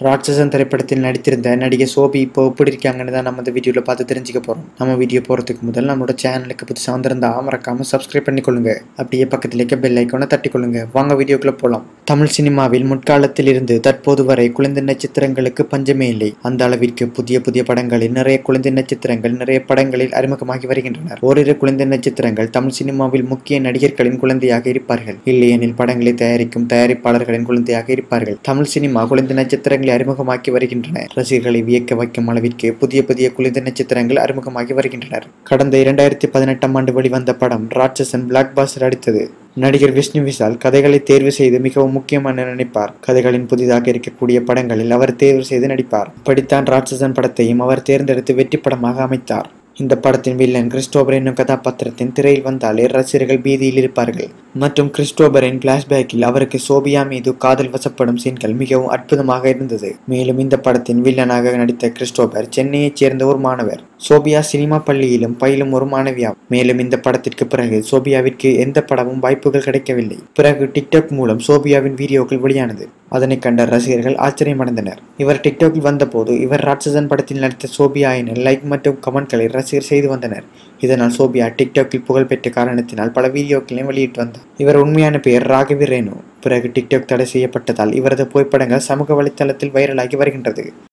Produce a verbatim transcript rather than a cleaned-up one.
ராட்சசன் திரைப்படத்தில் நடித்திருந்த நடிகை சோபி இப்போ எப்படி இருக்காங்கன்னு தான் நம்ம இந்த வீடியோவில் பார்த்து தெரிஞ்சுக்க போகிறோம். நம்ம வீடியோ போகிறதுக்கு முதல் நம்மளோட சேனலுக்கு புதுசாக வந்திருந்தா மறக்காம சப்ஸ்கிரைப் பண்ணிக்கொள்ளுங்க. அப்படியே பக்கத்தில் இருக்க பெல் ஐக்கானை தட்டிக்கொள்ளுங்க. வாங்க வீடியோக்குள்ள போகலாம். தமிழ் சினிமாவில் முற்காலத்தில் இருந்து தற்போது வரை குழந்தை நட்சத்திரங்களுக்கு பஞ்சமே இல்லை. அந்த அளவிற்கு புதிய புதிய படங்களில் நிறைய குழந்தை நட்சத்திரங்கள் நிறைய படங்களில் அறிமுகமாகி வருகின்றனர். ஓரிரு குழந்தை நட்சத்திரங்கள் தமிழ் சினிமாவில் முக்கிய நடிகர்களின் குழந்தையாக இருப்பார்கள். இல்லையெனில் படங்களை தயாரிக்கும் தயாரிப்பாளர்களின் குழந்தையாக இருப்பார்கள். தமிழ் சினிமா குழந்தை நட்சத்திரங்களை அறிமுகமாக்கி வருகின்றன. ரசிகர்களை வியக்க வைக்கும் அளவிற்கு புதிய புதிய குழந்தை நட்சத்திரங்கள் அறிமுகமாகி வருகின்றனர். கடந்த இரண்டாயிரத்தி பதினெட்டாம் ஆண்டு வெளிவந்த படம் ராட்சசன் பிளாக் பாஸ்டர் அடித்தது. நடிகர் விஷ்ணு விஷால் கதைகளை தேர்வு செய்து மிகவும் முக்கியமான நினைப்பார். கதைகளின் புதிதாக இருக்கக்கூடிய படங்களில் அவர் தேர்வு செய்து நடிப்பார். இப்படித்தான் ராட்சசன் படத்தையும் அவர் தேர்ந்தெடுத்து வெற்றி படமாக அமைத்தார். இந்த படத்தின் வில்லன் கிறிஸ்டோபர் என்னும் கதாபாத்திரத்தின் திரையில் வந்தாலே ரசிகர்கள் பீதியில் இருப்பார்கள். மற்றும் கிறிஸ்டோபரின் பிளாஷ்பேக்கில் அவருக்கு சோபியா மீது காதல் வசப்படும் சீன்கள் மிகவும் அற்புதமாக இருந்தது. மேலும் இந்த படத்தின் வில்லனாக நடித்த கிறிஸ்டோபர் சென்னையைச் சேர்ந்த ஒரு மாணவர். சோபியா சினிமா பள்ளியிலும் பயிலும் ஒரு மாணவியா. மேலும் இந்த படத்திற்கு பிறகு சோபியாவிற்கு எந்த படமும் வாய்ப்புகள் கிடைக்கவில்லை. பிறகு டிக்டாக் மூலம் சோபியாவின் வீடியோக்கள் வெளியானது. அதனை கண்ட ரசிகர்கள் ஆச்சரியமடைந்தனர். இவர் டிக்டாக்கில் வந்தபோது இவர் ராட்சசன் படத்தில் நடித்த சோபியா என லைக் மற்றும் கமெண்ட்களை ரசிகர் செய்து வந்தனர். இதனால் சோபியா டிக்டாக்கில் புகழ்பெற்ற காரணத்தினால் பல வீடியோக்களையும் வெளியிட்டு வந்தார். இவர் உண்மையான பெயர் ரகாவி ரெனு. பிறகு டிக்டாக் தடை செய்யப்பட்டதால் இவரது புகைப்படங்கள் சமூக வலைத்தளத்தில் வைரலாகி வருகின்றது.